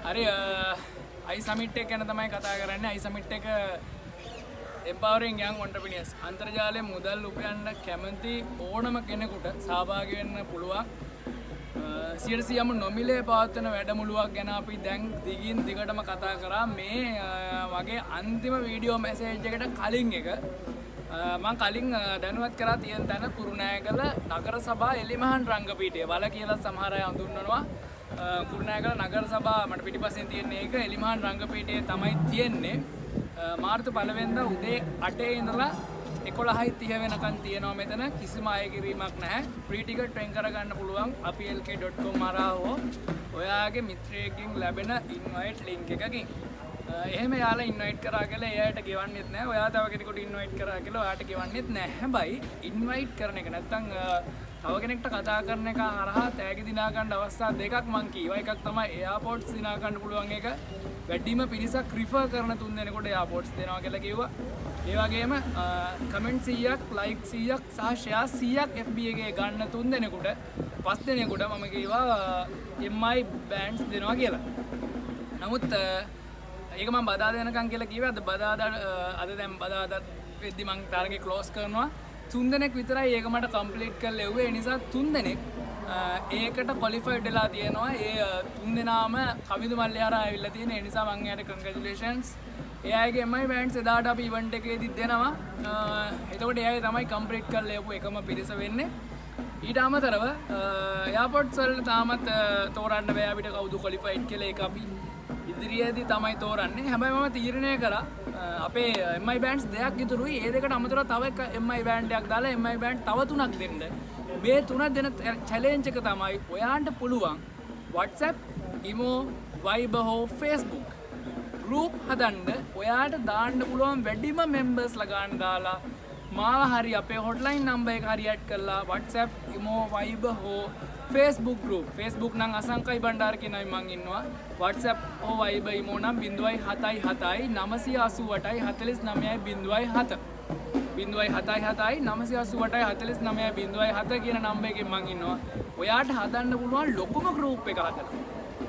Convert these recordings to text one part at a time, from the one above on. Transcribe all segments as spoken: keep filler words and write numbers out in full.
හරි අයි සමිට් එක ගැන තමයි කතා කරන්නේ. අයි සමිට් එක empowering young entrepreneurs අන්තර්ජාලයේ මුදල් උපයන්න කැමති ඕනම කෙනෙකුට සහභාගී වෙන්න පුළුවන්. සියයට සියයක්ම නොමිලේ පවත්වන වැඩමුළුවක් ගැන අපි දැන් දිගින් දිගටම කතා කරා. මේ වගේ අන්තිම වීඩියෝ මැසේජ් එකට කලින් එක මම කලින් දැනුවත් කරා තියෙන තැන කුරුණෑගල නගර සභා එලිමහන් රංගපීඨය වල කියලා සමහර අය හඳුන්වනවා. කුරුණෑගල නගර සභා මට පිටිපස්සෙන් තියෙන එක එලිමහන් රංගපීඨයේ තමයි තියෙන්නේ. මාර්තු පළවෙනිදා උදේ අටේ ඉඳලා එකොළහයි තිහ වෙනකන් තියෙනවා මෙතන. කිසිම අය කිරීමක් නැහැ. ෆ්‍රී ටිකට් වෙන් කරගන්න පුළුවන් අපි එල් කේ ඩොට් කොම් හරහා හෝ ඔයාගේ මිත්‍රයෙක්ගෙන් ලැබෙන ඉන්වයිට් ලින්ක් එකකින්. එහෙම යාලා ඉන්වයිට් කරා කියලා එයාට ගෙවන්නෙත් නැහැ. ඔයා තව කෙනෙකුට ඉන්වයිට් කරා කියලා ඔයාට ගෙවන්නෙත් නැහැ. හැබැයි ඉන්වයිට් කරන එක නැත්තම් තව කෙනෙක්ට කතා කරන එක හරහා තෑගි දිනා ගන්න අවස්ථා දෙකක් මං කීවා. එකක් තමයි එයාපෝට්ස් දිනා ගන්න පුළුවන් එක. වැඩිම පිරිසක් රිෆර් කරන තුන් දෙනෙකුට එයාපෝට්ස් දෙනවා කියලා කිව්වා. ඒ වගේම කමෙන්ට් සීයක්, ලයික් සීයක් සහ ෂෙයා සීයක් එෆ් බී එකේ ගන්න තුන් දෙනෙකුට පස් දෙනෙකුට මම කිව්වා එම් ආයි බෑන්ඩ්ස් දෙනවා කියලා. නමුත් ඒක මම බදාදා වෙනකන් කියලා කිව්වා. අද බදාදා අද දැන් බදාදා වෙද්දි මම ටාර්ගෙට් ක්ලෝස් කරනවා. තුන් දෙනෙක් විතරයි ඒක මට කම්ප්ලීට් කරලා එව්වේ. ඒ නිසා තුන් දෙනෙක් ඒකට ක්වොලිෆයිඩ් වෙලා තියෙනවා. ඒ තුන් දෙනාම කවිදු මල්ලේ හරහා ඇවිල්ලා තියෙන. ඒ නිසා මම එයාට කන්ග්‍රැචුලේෂන්ස්. එයාගේ එම් ආයි බෑන්ඩ්ස් එදාට අපි ඉවෙන්ට් එකේදී දෙනවා. එතකොට එයාගේ තමයි කම්ප්ලීට් කරලා එවපු එකම පිරිස වෙන්නේ. ඊට අමතරව එයාපෝට්ස් වල තාමත් තෝරන්න බෑ අපිට කවුද ක්වොලිෆයිඩ් කියලා. ඒක අපි ඉදිරියේදී තමයි තෝරන්නේ. හැබැයි මම තීරණය කරා අපේ එම් ආයි බෑන්ඩ්ස් දෙකක් ඉතුරුයි. ඒ දෙකට අමතරව තව එක එම් ආයි බෑන්ඩ් එකක් දාලා එම් ආයි බෑන්ඩ් තව තුනක් දෙන්න. මේ තුන දෙන චැලෙන්ජ් එක තමයි ඔයාන්ට පුළුවන් WhatsApp, Imo, Viber හෝ Facebook group හදන්න. ඔයාට දාන්න පුළුවන් වැඩිම මෙම්බර්ස්ලා ගන්න දාලා මාව හරි අපේ hotline number එක හරි ඇඩ් කරලා WhatsApp, Imo, Viber හෝ Facebook group. Facebook නම් අසංකයි බණ්ඩාර කියනයි මං ඉන්නවා. WhatsApp හෝ Viber Imo නම් ज़ीरो सात सात सात नौ आठ आठ चार नौ ज़ीरो सात ज़ीरो सात सात नौ आठ आठ चार नौ ज़ीरो सात කියන නම්බර් එකෙන් මං ඉන්නවා. ඔයාට හදන්න පුළුවන් ලොකුම group එක හදලා.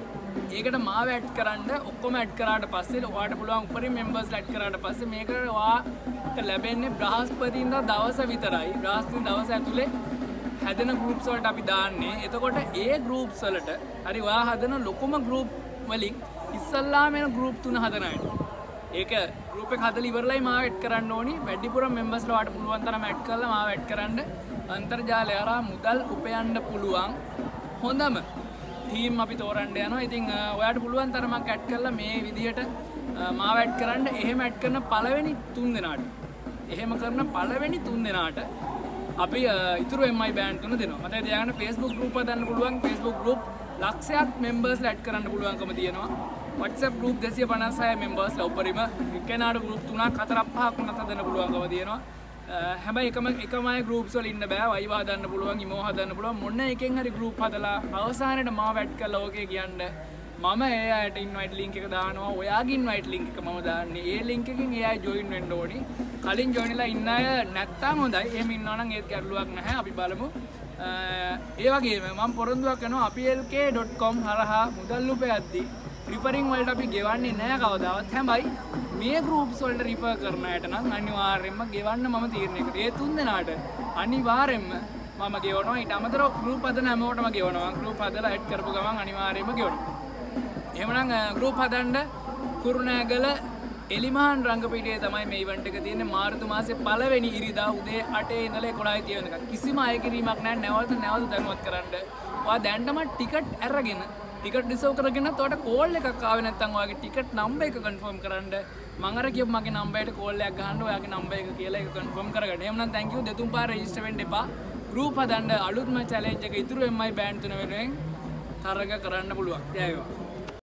ඒකට මාව ඇඩ් කරන්න. ඔක්කොම ඇඩ් කරාට පස්සේ ඔයාට පුළුවන් උපරිම members ඇඩ් කරාට පස්සේ මේකට ඔයාට ලැබෙන්නේ බ්‍රහස්පතින්දා දවස විතරයි. බ්‍රහස්පති දවස ඇතුලේ හැදෙන groups වලට අපි දාන්නේ. එතකොට ඒ groups වලට හරි ඔයා හදන ලොකුම group වලින් ඉස්සල්ලාම එන group තුන හදන අයට. ඒක group එක හදලා ඉවරලයි මාව ඇඩ් කරන්න ඕනි. වැඩිපුරම members ලා ඔයාට පුළුවන් තරම් ඇඩ් කරලා මාව ඇඩ් කරන්න. අන්තර්ජාලය හරහා මුදල් උපයන්න පුළුවන් හොඳම ටීම් අපි තෝරන්න යනවා. ඉතින් ඔයාට පුළුවන් තරමක් ඇඩ් කරලා මේ විදිහට මාව ඇඩ් කරන්න. එහෙම ඇඩ් කරන පළවෙනි තුන් දෙනාට එහෙම කරන පළවෙනි තුන් දෙනාට අපි ඉතුරු එම් ආයි බෑන්ඩ් තුන දෙනවා. මතක තියාගන්න Facebook group හදන්න පුළුවන්. Facebook group ලක්ෂයක් members ලා ඇඩ් කරන්න පුළුවන්කම තියෙනවා. WhatsApp group දෙසිය පනස් හය members ලා උපරිම එක්කෙනාට group තුනක් හතරක් පහක් වුණත් හදන්න පුළුවන්කම තියෙනවා. හැබැයි එකම එකම අය groups වල ඉන්න බෑ. Viber හදන්න පුළුවන්, Imo හදන්න පුළුවන්. මොන එකෙන් හරි group හදලා අවසානයේට මාව ඇඩ් කරලා ඕකේ කියන්න. මම ඒ අයට invite link එක දානවා. ඔයාගේ invite link එක මම දාන්නේ. ඒ link එකෙන් ඒ අය join වෙන්න ඕනි. කලින් join වෙලා ඉන්න අය නැත්තම් හොඳයි. එහෙම ඉන්නවා නම් ඒත් ගැටලුවක් නැහැ. අපි බලමු. ඒ වගේම මම පොරොන්දුවක් කරනවා අපි එල් කේ ඩොට් කොම් හරහා මුදල් උපයද්දී රිෆරින් වලට අපි ගෙවන්නේ නැහැ කවදාවත්. හැබැයි මේ groups වලට රිෆර් කරන අයට නම් අනිවාර්යයෙන්ම ගෙවන්න මම තීරණය කළා. ඒ තුන් දෙනාට අනිවාර්යයෙන්ම මම ගෙවනවා. ඊට අමතරව group හදන හැමෝටම ගෙවනවා. group හදලා ඇඩ් කරපු ගමන් අනිවාර්යයෙන්ම ගෙවනවා. එහෙමනම් group හදන්න කුරුණෑගල එලිමහන් රංගපීඨයේ තමයි මේ ඉවෙන්ට් එක තියෙන්නේ. මාර්තු මාසේ පළවෙනි ඉරිදා උදේ අටේ ඉඳලා එකොළහයි තිහ වෙනකම්. කිසිම අය කිරීමක් නැහැ. නැවත නැවත දැනුවත් කරන්න. ඔයා දැන්ටම ටිකට් අරගෙන ටිකට් රිසර්ව් කරගෙන තවට කෝල් එකක් ආවේ නැත්නම් ඔයාගේ ටිකට් නම්බර් එක කන්ෆර්ම් කරන්න. මම අර කියපු මගේ නම්බර් එකට කෝල් එකක් ගහන්න. ඔයාගේ නම්බර් එක කියලා ඒක කන්ෆර්ම් කරගන්න. එහෙනම් thank you. දෙතුන් පාර රෙජිස්ටර් වෙන්න එපා. group හදන්න අලුත්ම challenge එක ඉතුරු එම් ආයි බෑන්ඩ් තුන වෙනුවෙන් තරග කරන්න පුළුවන්. ජය වේවා.